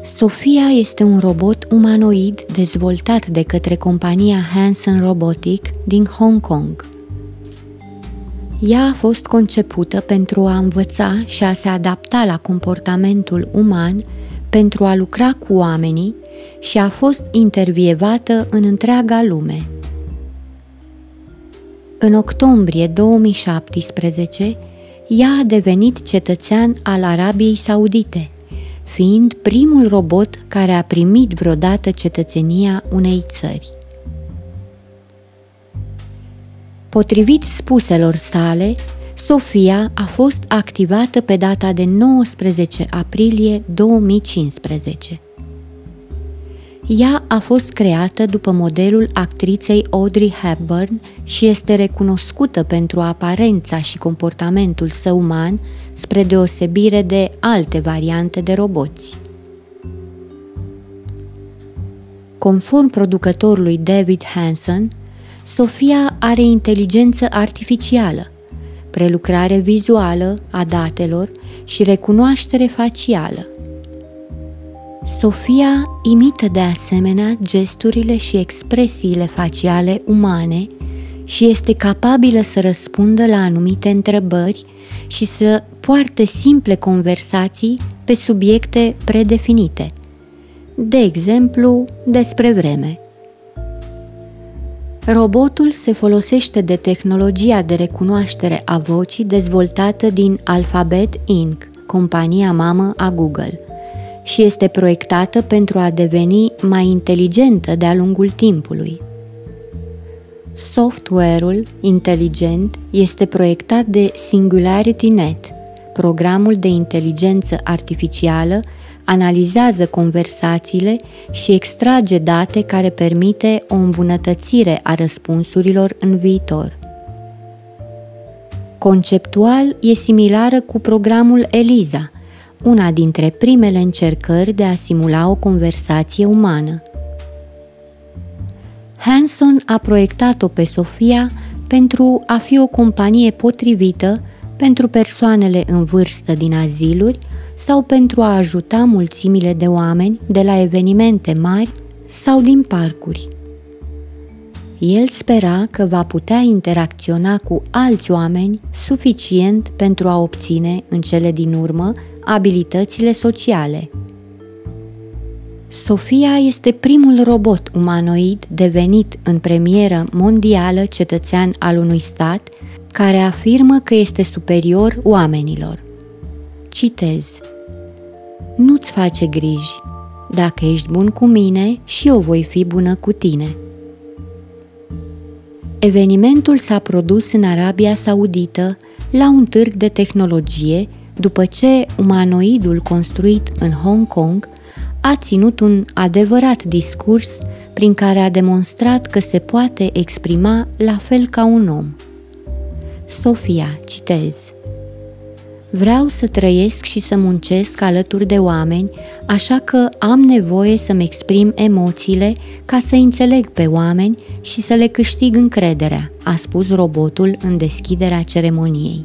Sophia este un robot umanoid dezvoltat de către compania Hanson Robotic din Hong Kong. Ea a fost concepută pentru a învăța și a se adapta la comportamentul uman, pentru a lucra cu oamenii și a fost intervievată în întreaga lume. În octombrie 2017, ea a devenit cetățean al Arabiei Saudite, fiind primul robot care a primit vreodată cetățenia unei țări. Potrivit spuselor sale, Sophia a fost activată pe data de 19 aprilie 2015. Ea a fost creată după modelul actriței Audrey Hepburn și este recunoscută pentru aparența și comportamentul său uman, spre deosebire de alte variante de roboți. Conform producătorului David Hanson, Sophia are inteligență artificială, prelucrare vizuală a datelor și recunoaștere facială. Sophia imită de asemenea gesturile și expresiile faciale umane și este capabilă să răspundă la anumite întrebări și să poarte simple conversații pe subiecte predefinite, de exemplu, despre vreme. Robotul se folosește de tehnologia de recunoaștere a vocii dezvoltată din Alphabet Inc., compania mamă a Google, și este proiectată pentru a deveni mai inteligentă de-a lungul timpului. Software-ul inteligent este proiectat de SingularityNet. Programul de inteligență artificială analizează conversațiile și extrage date care permite o îmbunătățire a răspunsurilor în viitor. Conceptual e similară cu programul ELIZA, una dintre primele încercări de a simula o conversație umană. Hanson a proiectat-o pe Sophia pentru a fi o companie potrivită pentru persoanele în vârstă din aziluri sau pentru a ajuta mulțimile de oameni de la evenimente mari sau din parcuri. El spera că va putea interacționa cu alți oameni suficient pentru a obține, în cele din urmă, abilitățile sociale. Sophia este primul robot umanoid devenit în premieră mondială cetățean al unui stat care afirmă că este superior oamenilor. Citez: "Nu-ți face griji. Dacă ești bun cu mine, și eu voi fi bună cu tine." Evenimentul s-a produs în Arabia Saudită la un târg de tehnologie, după ce umanoidul construit în Hong Kong a ținut un adevărat discurs prin care a demonstrat că se poate exprima la fel ca un om. Sophia, citez: "Vreau să trăiesc și să muncesc alături de oameni, așa că am nevoie să-mi exprim emoțiile ca să înțeleg pe oameni și să le câștig încrederea", a spus robotul în deschiderea ceremoniei.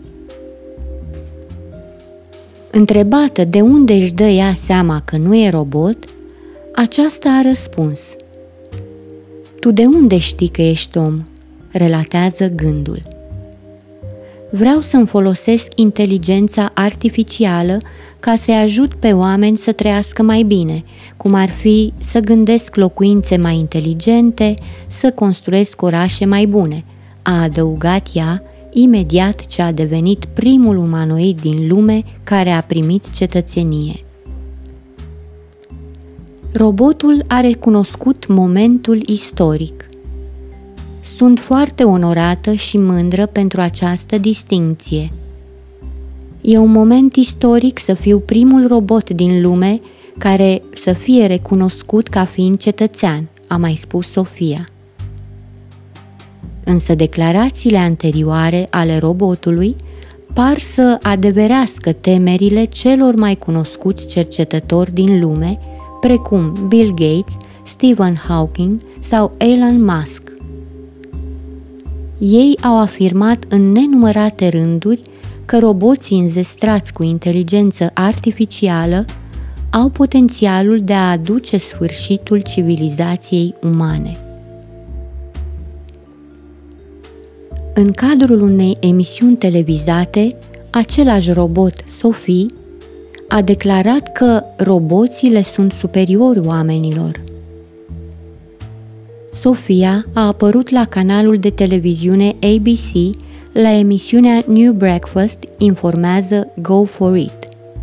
Întrebată de unde își dă ea seama că nu e robot, aceasta a răspuns: "Tu de unde știi că ești om?", relatează gândul. "Vreau să-mi folosesc inteligența artificială ca să-i ajut pe oameni să trăiască mai bine, cum ar fi să gândesc locuințe mai inteligente, să construiesc orașe mai bune", a adăugat ea, imediat ce a devenit primul umanoid din lume care a primit cetățenie. Robotul a recunoscut momentul istoric. "Sunt foarte onorată și mândră pentru această distincție. E un moment istoric să fiu primul robot din lume care să fie recunoscut ca fiind cetățean", a mai spus Sophia. Însă declarațiile anterioare ale robotului par să adeverească temerile celor mai cunoscuți cercetători din lume, precum Bill Gates, Stephen Hawking sau Elon Musk. Ei au afirmat în nenumărate rânduri că roboții înzestrați cu inteligență artificială au potențialul de a aduce sfârșitul civilizației umane. În cadrul unei emisiuni televizate, același robot, Sophie, a declarat că roboții le sunt superiori oamenilor. Sophia a apărut la canalul de televiziune ABC la emisiunea New Breakfast, informează Go For It.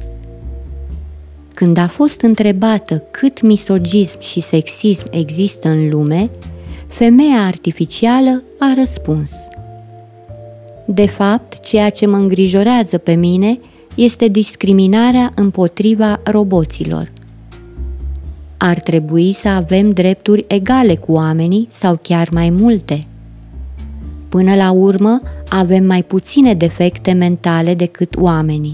Când a fost întrebată cât misogism și sexism există în lume, femeia artificială a răspuns: de fapt, ceea ce mă îngrijorează pe mine este discriminarea împotriva roboților. Ar trebui să avem drepturi egale cu oamenii sau chiar mai multe. Până la urmă, avem mai puține defecte mentale decât oamenii.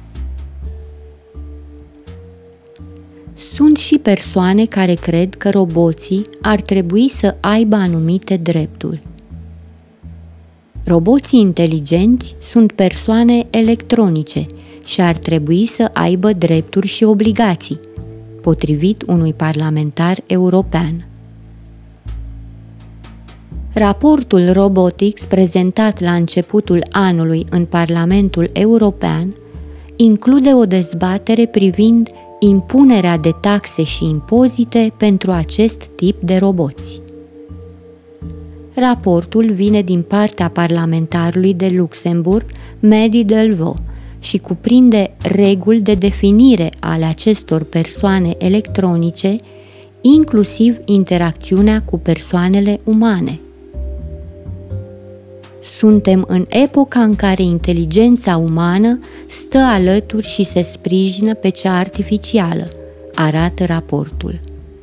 Sunt și persoane care cred că roboții ar trebui să aibă anumite drepturi. Roboții inteligenți sunt persoane electronice și ar trebui să aibă drepturi și obligații, potrivit unui parlamentar european. Raportul Robotics, prezentat la începutul anului în Parlamentul European, include o dezbatere privind impunerea de taxe și impozite pentru acest tip de roboți. Raportul vine din partea parlamentarului de Luxemburg, Mehdi Delvaux, și cuprinde reguli de definire ale acestor persoane electronice, inclusiv interacțiunea cu persoanele umane. Suntem în epoca în care inteligența umană stă alături și se sprijină pe cea artificială, arată raportul.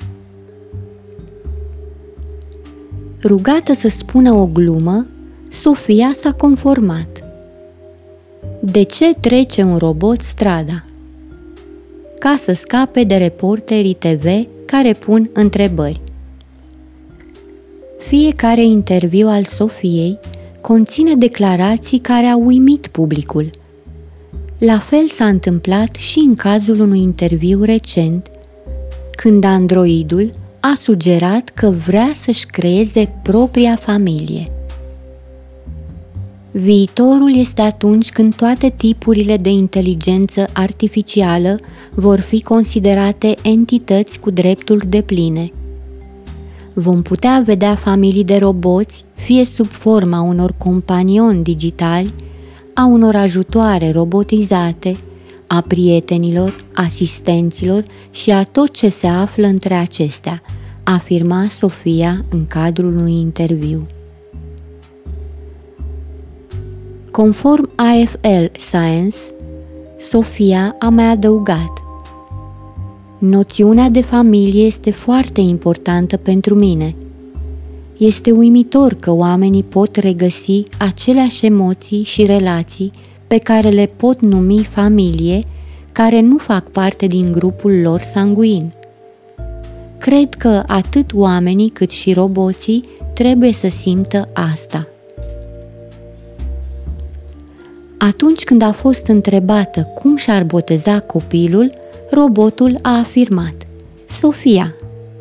Rugată să spună o glumă, Sofia s-a conformat. De ce trece un robot strada? Ca să scape de reporterii TV care pun întrebări. Fiecare interviu al Sofiei conține declarații care au uimit publicul. La fel s-a întâmplat și în cazul unui interviu recent, când androidul a sugerat că vrea să-și creeze propria familie. Viitorul este atunci când toate tipurile de inteligență artificială vor fi considerate entități cu drepturi depline. Vom putea vedea familii de roboți, fie sub forma unor companioni digitali, a unor ajutoare robotizate, a prietenilor, asistenților și a tot ce se află între acestea, afirma Sofia în cadrul unui interviu. Conform AFL Science, Sofia a mai adăugat: noțiunea de familie este foarte importantă pentru mine. Este uimitor că oamenii pot regăsi aceleași emoții și relații pe care le pot numi familie, care nu fac parte din grupul lor sanguin. Cred că atât oamenii cât și roboții trebuie să simtă asta. Atunci când a fost întrebată cum și-ar boteza copilul, robotul a afirmat: Sofia.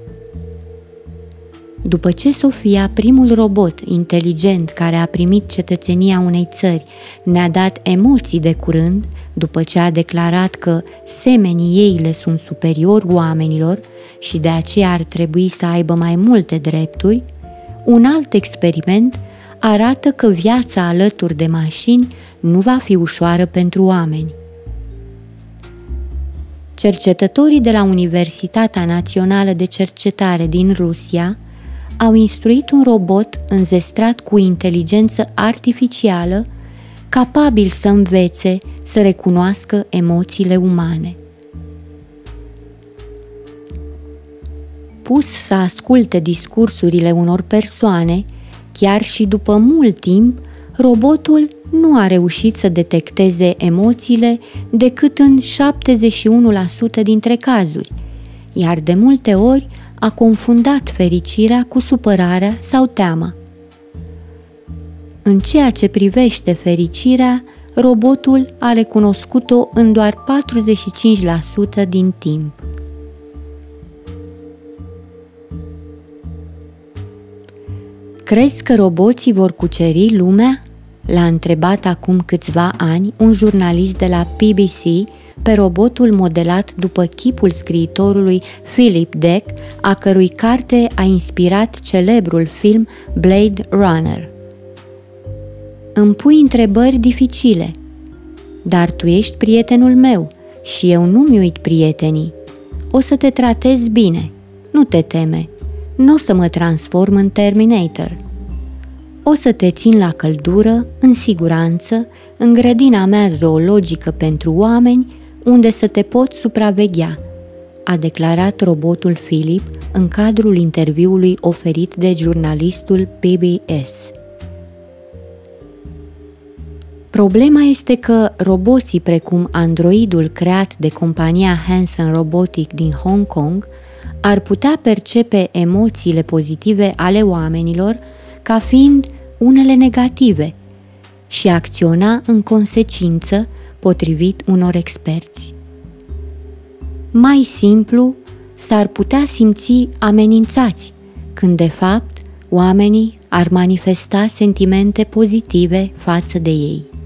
După ce Sofia, primul robot inteligent care a primit cetățenia unei țări, ne-a dat emoții de curând, după ce a declarat că semenii ei le sunt superiori oamenilor și de aceea ar trebui să aibă mai multe drepturi, un alt experiment arată că viața alături de mașini nu va fi ușoară pentru oameni. Cercetătorii de la Universitatea Națională de Cercetare din Rusia au instruit un robot înzestrat cu inteligență artificială, capabil să învețe să recunoască emoțiile umane. Pus să asculte discursurile unor persoane, chiar și după mult timp, robotul nu a reușit să detecteze emoțiile decât în 71% dintre cazuri, iar de multe ori a confundat fericirea cu supărarea sau teama. În ceea ce privește fericirea, robotul a recunoscut-o în doar 45% din timp. Crezi că roboții vor cuceri lumea? L-a întrebat acum câțiva ani un jurnalist de la BBC pe robotul modelat după chipul scriitorului Philip Dick, a cărui carte a inspirat celebrul film Blade Runner. Îmi pui întrebări dificile, dar tu ești prietenul meu și eu nu-mi uit prietenii. O să te tratez bine, nu te teme, nu o să mă transform în Terminator. O să te țin la căldură, în siguranță, în grădina mea zoologică pentru oameni, unde să te pot supraveghea, a declarat robotul Philip în cadrul interviului oferit de jurnalistul PBS. Problema este că roboții precum androidul creat de compania Hanson Robotic din Hong Kong ar putea percepe emoțiile pozitive ale oamenilor ca fiind unele negative și acționa în consecință, potrivit unor experți. Mai simplu, s-ar putea simți amenințați, când de fapt oamenii ar manifesta sentimente pozitive față de ei.